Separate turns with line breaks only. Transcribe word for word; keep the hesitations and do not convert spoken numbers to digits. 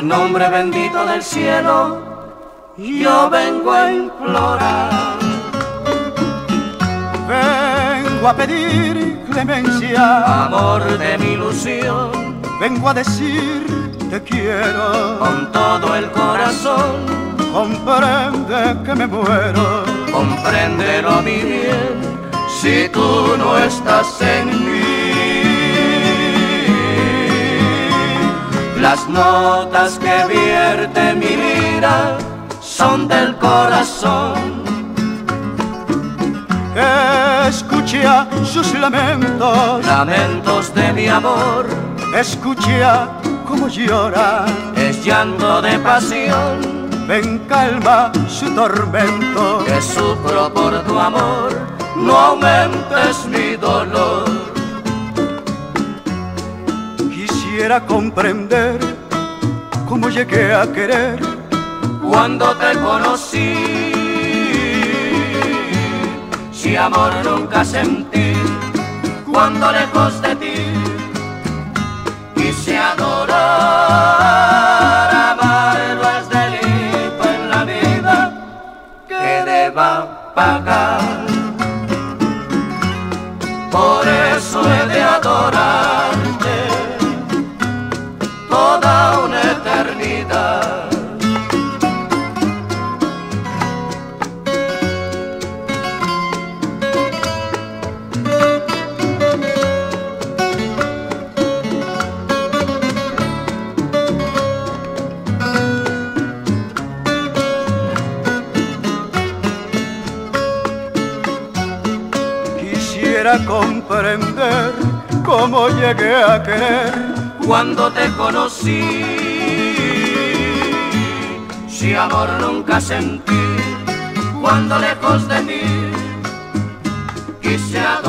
nombre bendito del cielo, yo vengo a implorar.
Vengo a pedir clemencia,
amor de mi ilusión.
Vengo a decir te quiero
con todo el corazón.
Comprende que me muero,
compréndelo mi bien, si tú no estás en mí. Las notas que vierte mi lira son del corazón.
Escucha sus lamentos,
lamentos de mi amor.
Escucha cómo llora,
es llanto de pasión.
Ven, calma su tormento,
que sufro por tu amor, no aumentes mi dolor.
Quisiera comprender cómo llegué a querer
cuando te conocí. Si amor nunca sentí cuando lejos de ti quise adorar. Amarlo es delito en la vida que deba pagar. Por eso he de adorarte toda una eternidad.
Quisiera comprender cómo llegué a querer
cuando te conocí. Si amor nunca sentí cuando lejos de ti quise adorar.